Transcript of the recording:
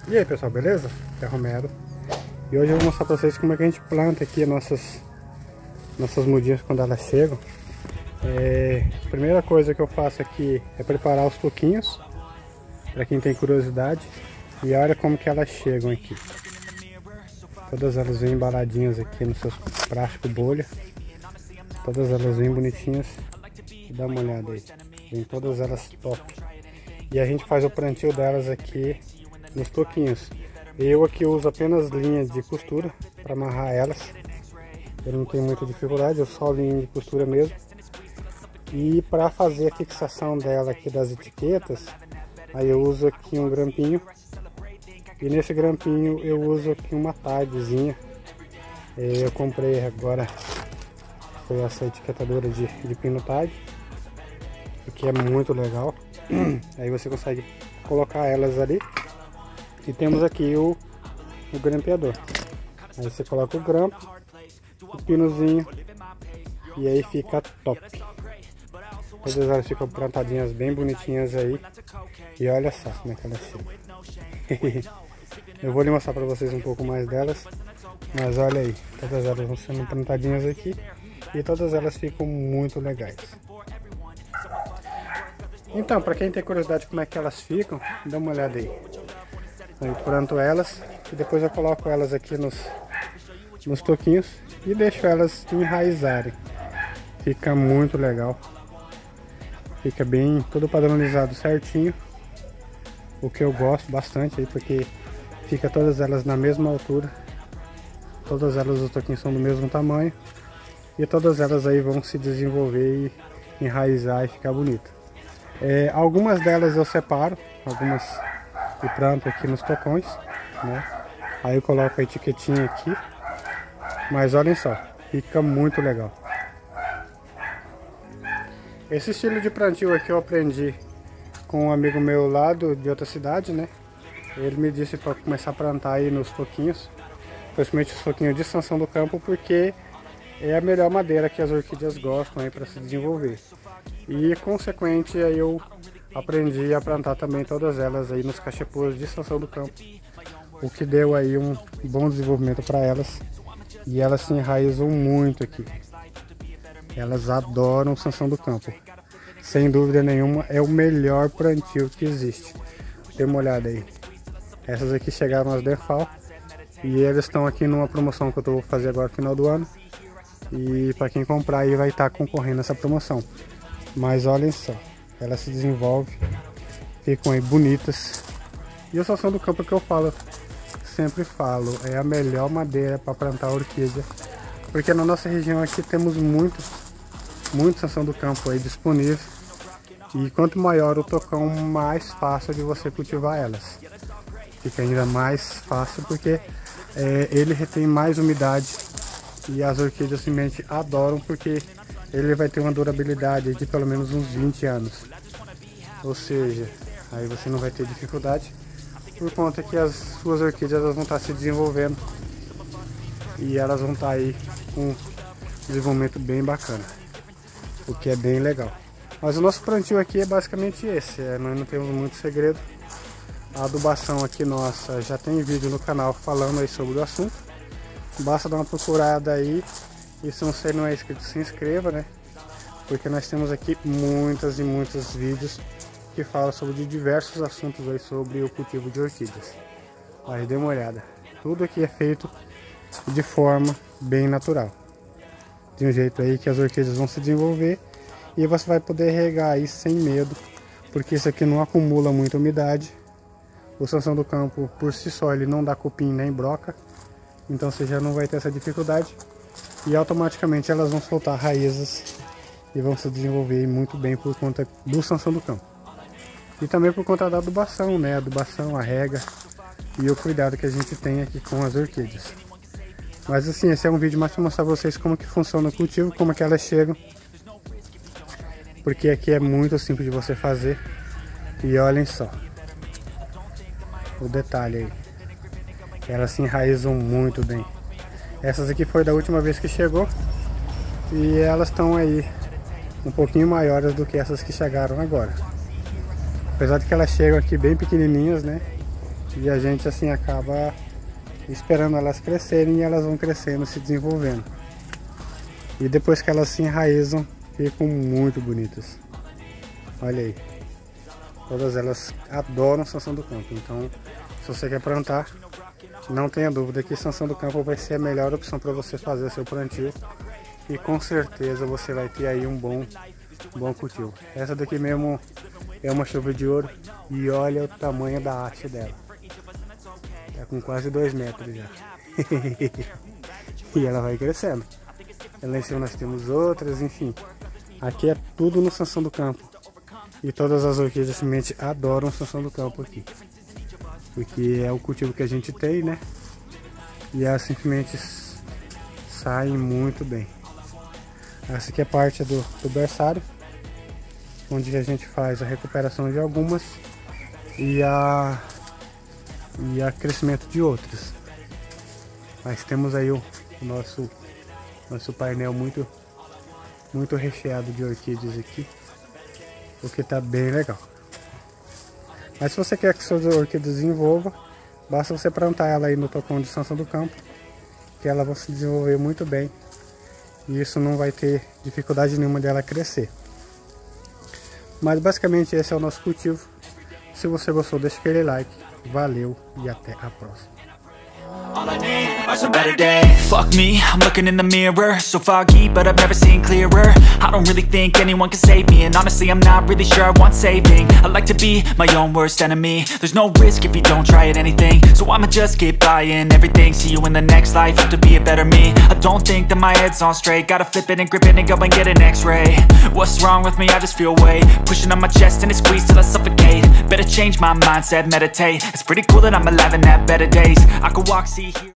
E aí pessoal, beleza? É Romero. E hoje eu vou mostrar pra vocês como é que a gente planta aqui nossas mudinhas quando elas chegam. A primeira coisa que eu faço aqui é preparar os toquinhos, pra quem tem curiosidade. E olha como que elas chegam aqui. Todas elas vêm embaladinhas aqui nos seus plásticos bolha. Todas elas vêm bonitinhas. Dá uma olhada aí. Vem todas elas top. E a gente faz o plantio delas aqui nos toquinhos. Eu aqui uso apenas linha de costura para amarrar elas. Eu não tenho muita dificuldade, eu só linha de costura mesmo. E para fazer a fixação dela aqui das etiquetas, aí eu uso aqui um grampinho. E nesse grampinho eu uso aqui uma tagzinha. Eu comprei agora, foi essa etiquetadora de pino tag, que é muito legal. Aí você consegue colocar elas ali. E temos aqui o grampeador. Aí você coloca o grampo, o pinozinho, e aí fica top. Todas elas ficam plantadinhas bem bonitinhas aí. E olha só como é que elas ficam. Eu vou lhe mostrar para vocês um pouco mais delas. Mas olha aí, todas elas vão sendo plantadinhas aqui. E todas elas ficam muito legais. Então, para quem tem curiosidade como é que elas ficam, dá uma olhada aí. Eu planto elas e depois eu coloco elas aqui nos toquinhos e deixo elas enraizarem. Fica muito legal. Fica bem todo padronizado certinho. O que eu gosto bastante aí, porque fica todas elas na mesma altura. Todas elas, os toquinhos são do mesmo tamanho. E todas elas aí vão se desenvolver e enraizar e ficar bonito. Algumas delas eu separo, algumas e planto aqui nos tocões, né? Aí eu coloco a etiquetinha aqui, mas olhem só, fica muito legal. Esse estilo de plantio aqui eu aprendi com um amigo meu lá de outra cidade, né? Ele me disse para começar a plantar aí nos toquinhos, principalmente os toquinhos de extensão do campo, porque é a melhor madeira que as orquídeas gostam aí para se desenvolver. E consequente aí eu aprendi a plantar também todas elas aí nos cachepôs de extensão do campo, o que deu aí um bom desenvolvimento para elas, e elas se enraizam muito aqui. Elas adoram extensão do campo, sem dúvida nenhuma é o melhor plantio que existe. Dê uma olhada aí, essas aqui chegaram às Defal e eles estão aqui numa promoção que eu vou fazer agora no final do ano, e para quem comprar aí vai estar concorrendo a essa promoção. Mas olhem só, ela se desenvolve, ficam aí bonitas. E a extensão do campo que eu falo, sempre falo, é a melhor madeira para plantar orquídea, porque na nossa região aqui temos muita extensão do campo aí disponível, e quanto maior o tocão, mais fácil de você cultivar elas. Fica ainda mais fácil porque ele retém mais umidade, e as orquídeas simplesmente adoram, porque ele vai ter uma durabilidade de pelo menos uns 20 anos. Ou seja, aí você não vai ter dificuldade, por conta que as suas orquídeas vão estar se desenvolvendo e elas vão estar aí com um desenvolvimento bem bacana, o que é bem legal. Mas o nosso plantio aqui é basicamente esse, nós não temos muito segredo. A adubação aqui nossa já tem vídeo no canal falando aí sobre o assunto, basta dar uma procurada aí. E se você não é inscrito, se inscreva, né? Porque nós temos aqui muitos vídeos que falam sobre diversos assuntos aí sobre o cultivo de orquídeas. Mas dê uma olhada, tudo aqui é feito de forma bem natural, de um jeito aí que as orquídeas vão se desenvolver e você vai poder regar aí sem medo, porque isso aqui não acumula muita umidade. O extensão do campo por si só ele não dá cupim nem broca, então você já não vai ter essa dificuldade. E automaticamente elas vão soltar raízes e vão se desenvolver muito bem por conta do extensão do campo. E também por conta da adubação, né? A adubação, a rega e o cuidado que a gente tem aqui com as orquídeas. Mas assim, esse é um vídeo mais para mostrar pra vocês como que funciona o cultivo, como é que elas chegam. Porque aqui é muito simples de você fazer. E olhem só o detalhe aí. Elas se enraizam muito bem. Essas aqui foi da última vez que chegou, e elas estão aí um pouquinho maiores do que essas que chegaram agora. Apesar de que elas chegam aqui bem pequenininhas, né? E a gente assim acaba esperando elas crescerem e elas vão crescendo, se desenvolvendo. E depois que elas se enraizam, ficam muito bonitas. Olha aí. Todas elas adoram Sansão do Campo. Então, se você quer plantar, não tenha dúvida que Sansão do Campo vai ser a melhor opção para você fazer seu plantio. E com certeza você vai ter aí um bom cultivo. Essa daqui mesmo é uma chuva de ouro. E olha o tamanho da haste dela. Tá com quase 2 metros já. E ela vai crescendo. Lá em cima nós temos outras, enfim. Aqui é tudo no Sansão do Campo. E todas as orquídeas semente adoram Sansão do Campo aqui. Porque é o cultivo que a gente tem, né? E elas simplesmente saem muito bem. Essa aqui é parte do berçário, onde a gente faz a recuperação de algumas e a crescimento de outras. Mas temos aí o nosso painel muito recheado de orquídeas aqui, o que tá bem legal. Mas se você quer que suas orquídeas desenvolvam, basta você plantar ela aí no tocão de Sansão do Campo, que ela vai se desenvolver muito bem. E isso não vai ter dificuldade nenhuma dela crescer. Mas basicamente esse é o nosso cultivo. Se você gostou, deixa aquele like. Valeu e até a próxima. All I need are some better days. Fuck me, I'm looking in the mirror. So foggy, but I've never seen clearer. I don't really think anyone can save me. And honestly, I'm not really sure I want saving. I like to be my own worst enemy. There's no risk if you don't try at anything. So I'ma just keep buying everything. See you in the next life, have to be a better me. I don't think that my head's on straight. Gotta flip it and grip it and go and get an x-ray. What's wrong with me? I just feel weight pushing on my chest and it squeezes till I suffocate. Better change my mindset, meditate. It's pretty cool that I'm alive and have better days. I could walk, see, hear.